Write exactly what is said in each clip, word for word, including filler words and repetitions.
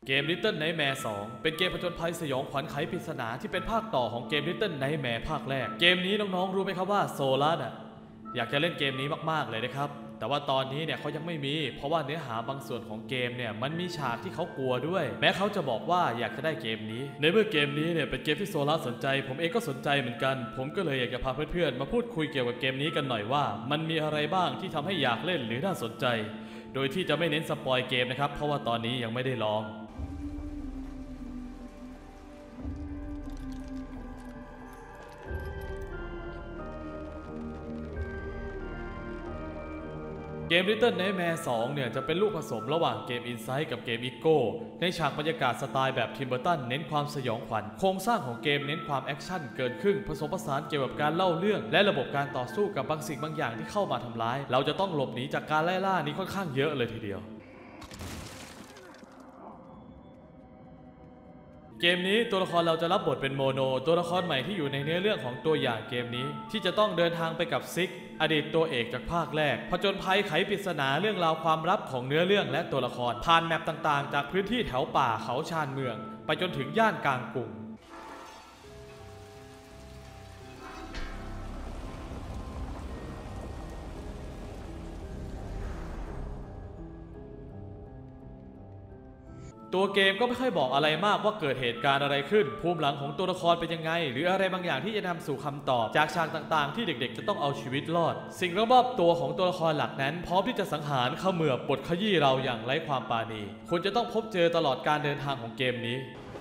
เกม Little Nightmare สองเป็นเกมผจญภัยสยองขวัญไขปริศนาที่เป็นภาคต่อของเกม Little Nightmare ภาคแรกเกมนี้น้องๆรู้ไหมครับว่าโซลัสอ่ะอยากจะเล่นเกมนี้มากๆเลยนะครับแต่ว่าตอนนี้เนี่ยเขายังไม่มีเพราะว่าเนื้อหาบางส่วนของเกมเนี่ยมันมีฉากที่เขากลัวด้วยแม้เขาจะบอกว่าอยากจะได้เกมนี้ในเมื่อเกมนี้เนี่ยเป็นเกมที่โซลัสสนใจผมเองก็สนใจเหมือนกันผมก็เลยอยากจะพาเพื่อนๆมาพูดคุยเกี่ยวกับเกมนี้กันหน่อยว่ามันมีอะไรบ้างที่ทำให้อยากเล่นหรือน่าสนใจโดยที่จะไม่เน้นสปอยเกมนะครับเพราะว่าตอนนี้ยังไม่ได้ลองเกม Little Nightmare สองเนี่ยจะเป็นลูกผสมระหว่างเกม Inside กับเกม Echo ในฉากบรรยากาศสไตล์แบบทิมเบอร์ตันเน้นความสยองขวัญโครงสร้างของเกมเน้นความแอคชั่นเกินครึ่งผสมผสานเกี่ยวกับการเล่าเรื่องและระบบการต่อสู้กับบางสิ่งบางอย่างที่เข้ามาทำร้ายเราจะต้องหลบหนีจากการไล่ล่านี้ค่อนข้างเยอะเลยทีเดียวเกมนี้ตัวละครเราจะรับบทเป็นโมโนตัวละครใหม่ที่อยู่ในเนื้อเรื่องของตัวอย่างเกมนี้ที่จะต้องเดินทางไปกับซิกอดีตตัวเอกจากภาคแรกผจญภัยไขปริศนาเรื่องราวความลับของเนื้อเรื่องและตัวละครผ่านแมปต่างๆจากพื้นที่แถวป่าเขาชานเมืองไปจนถึงย่านกลางกรุงตัวเกมก็ไม่ค่อยบอกอะไรมากว่าเกิดเหตุการณ์อะไรขึ้นภูมิหลังของตัวละครเป็นยังไงหรืออะไรบางอย่างที่จะนำสู่คำตอบจากฉากต่างๆที่เด็กๆจะต้องเอาชีวิตรอดสิ่งรอบๆตัวของตัวละครหลักนั้นพร้อมที่จะสังหารเขมือบบทขยี้เราอย่างไร้ความปราณีคุณจะต้องพบเจอตลอดการเดินทางของเกมนี้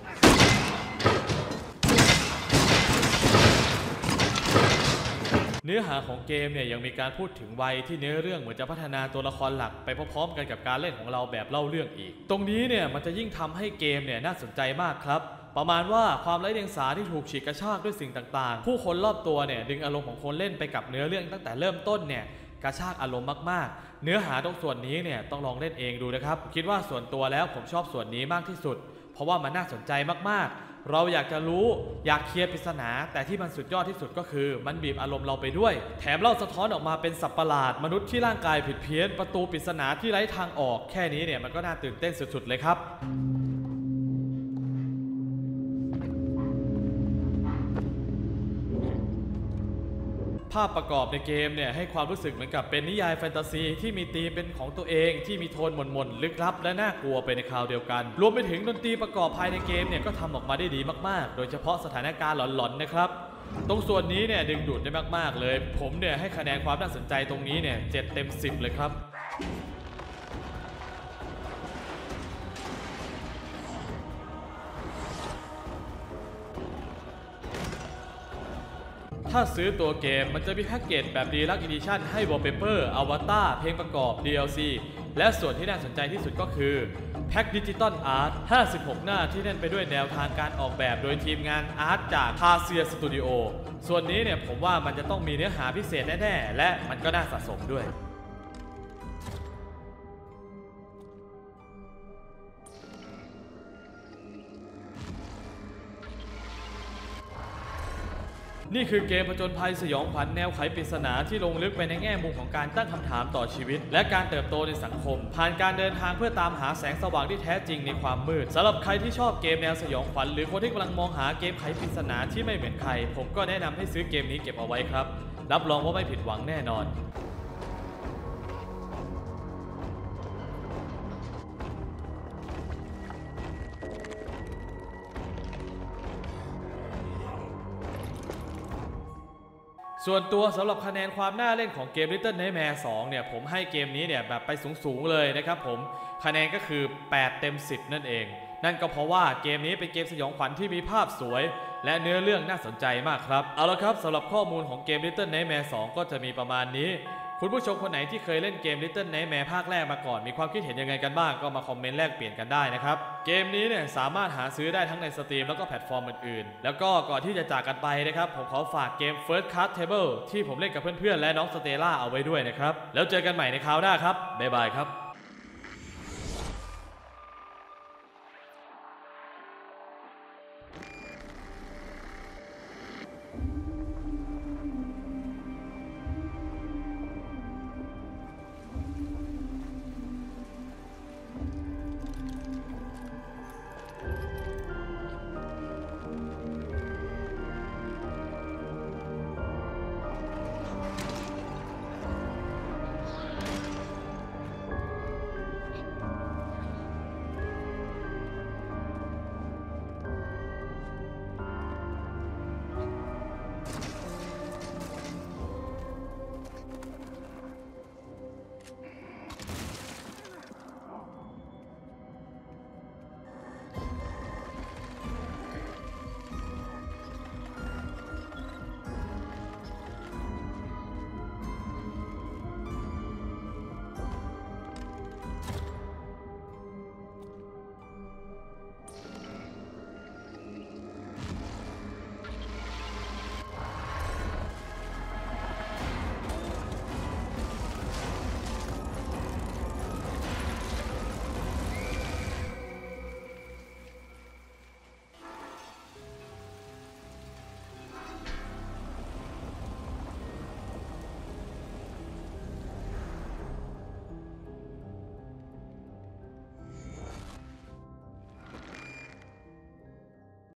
เนื้อหาของเกมเนี่ยยังมีการพูดถึงวัยที่เนื้อเรื่องเหมือนจะพัฒนาตัวละครหลักไปพร้อมๆกันกับการเล่นของเราแบบเล่าเรื่องอีกตรงนี้เนี่ยมันจะยิ่งทำให้เกมเนี่ยน่าสนใจมากครับประมาณว่าความไร้เดียงสาที่ถูกฉีกกระชากด้วยสิ่งต่างๆผู้คนรอบตัวเนี่ยดึงอารมณ์ของคนเล่นไปกับเนื้อเรื่องตั้งแต่เริ่มต้นเนี่ยกระชากอารมณ์มากๆเนื้อหาตรงส่วนนี้เนี่ยต้องลองเล่นเองดูนะครับคิดว่าส่วนตัวแล้วผมชอบส่วนนี้มากที่สุดเพราะว่ามันน่าสนใจมากๆเราอยากจะรู้อยากเคลียร์ปริศนาแต่ที่มันสุดยอดที่สุดก็คือมันบีบอารมณ์เราไปด้วยแถมเล่าสะท้อนออกมาเป็นสัตว์ประหลาดมนุษย์ที่ร่างกายผิดเพี้ยนประตูปริศนาที่ไร้ทางออกแค่นี้เนี่ยมันก็น่าตื่นเต้นสุดๆเลยครับภาพประกอบในเกมเนี่ยให้ความรู้สึกเหมือนกับเป็นนิยายแฟนตาซีที่มีธีมเป็นของตัวเองที่มีโทนหม่นๆลึกลับและน่ากลัวไปในคราวเดียวกันรวมไปถึงดนตรีประกอบภายในเกมเนี่ยก็ทำออกมาได้ดีมากๆโดยเฉพาะสถานการณ์หลอนๆนะครับตรงส่วนนี้เนี่ยดึงดูดได้มากๆเลยผมเนี่ยให้คะแนนความน่าสนใจตรงนี้เนี่ยเจ็ดเต็มสิบเลยครับถ้าซื้อตัวเกมมันจะมีแพ็กเกจแบบ Deluxe Edition ให้ Wallpaper อวตารเพลงประกอบ ดี แอล ซี และส่วนที่น่าสนใจที่สุดก็คือแพ็กดิจิตอลอาร์ตห้าสิบหกหน้าที่แน่นไปด้วยแนวทางการออกแบบโดยทีมงานอาร์ตจากคาเซียสตูดิโอส่วนนี้เนี่ยผมว่ามันจะต้องมีเนื้อหาพิเศษแน่ๆและมันก็น่าสะสมด้วยนี่คือเกมผจญภัยสยองขวัญแนวไขปริศนาที่ลงลึกไปในแง่มุมของการตั้งคำถามต่อชีวิตและการเติบโตในสังคมผ่านการเดินทางเพื่อตามหาแสงสว่างที่แท้จริงในความมืดสำหรับใครที่ชอบเกมแนวสยองขวัญหรือคนที่กำลังมองหาเกมไขปริศนาที่ไม่เหมือนใครผมก็แนะนำให้ซื้อเกมนี้เก็บเอาไว้ครับรับรองว่าไม่ผิดหวังแน่นอนส่วนตัวสำหรับคะแนนความน่าเล่นของเกม Little Nightmare สองเนี่ยผมให้เกมนี้เนี่ยแบบไปสูงๆเลยนะครับผมคะแนนก็คือแปดเต็มสิบนั่นเองนั่นก็เพราะว่าเกมนี้เป็นเกมสยองขวัญที่มีภาพสวยและเนื้อเรื่องน่าสนใจมากครับเอาละครับสำหรับข้อมูลของเกม Little Nightmare สองก็จะมีประมาณนี้คุณผู้ชมคนไหนที่เคยเล่นเกม Little Nightmare ภาคแรกมาก่อนมีความคิดเห็นยังไงกันบ้างก็มาคอมเมนต์แลกเปลี่ยนกันได้นะครับเกมนี้เนี่ยสามารถหาซื้อได้ทั้งในสตรีมแล้วก็แพลตฟอร์มอื่นๆแล้วก็ก่อนที่จะจากกันไปนะครับผมขอฝากเกม First Card Table ที่ผมเล่นกับเพื่อนๆและน้องสเตล่าเอาไว้ด้วยนะครับแล้วเจอกันใหม่ในคราวหน้าครับบ๊ายบายครับ